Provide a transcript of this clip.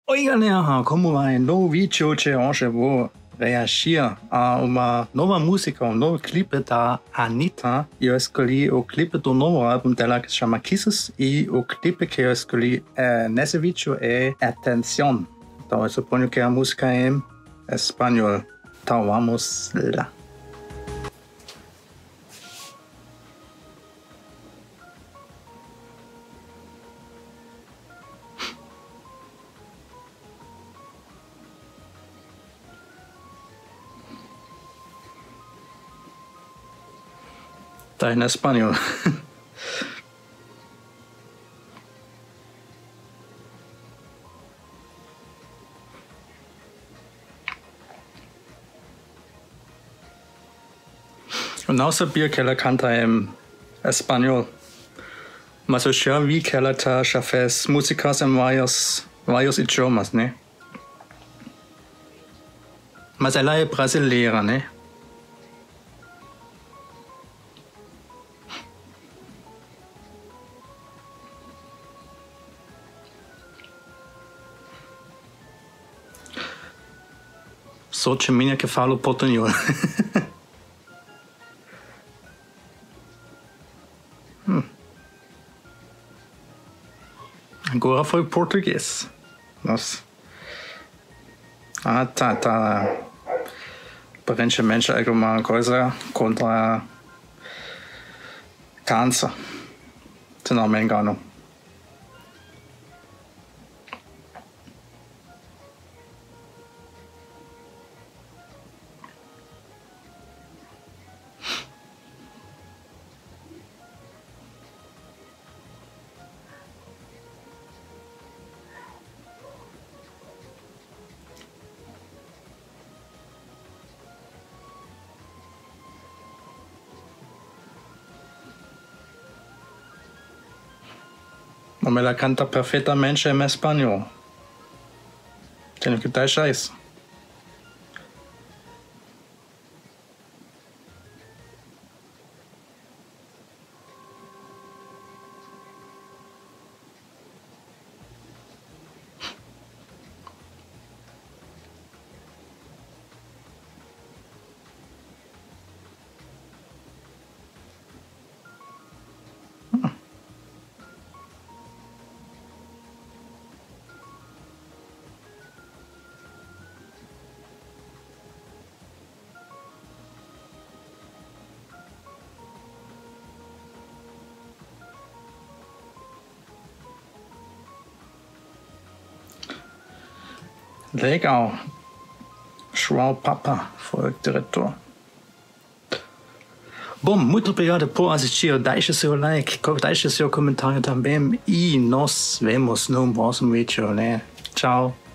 Oi galera, como vai? Novo vídeo de hoje vou reagir a uma nova música, novo clipe da Anitta. Eu escolhi o clipe do novo álbum dela que se chama Kisses e o clipe que eu escolhi nesse vídeo é Atención. Então eu suponho que a música é em espanhol. Então vamos lá. Está en español. Eu não sabia que ela canta em espanhol, mas eu já vi que ela já fez músicas em vários idiomas, né? Mas ela é brasileira, né? Sou de minha que falo portunhol. Agora foi português. Nossa. Ah, tá. Aparentemente alguma coisa contra câncer. Se não me engano. Mas ela canta perfeitamente em espanhol. Tenho que deixar isso. Legal. João Papa foi o diretor. Bom, muito obrigado por assistir. Deixe seu like, deixe seu comentário também. E nos vemos no próximo vídeo, né? Tchau.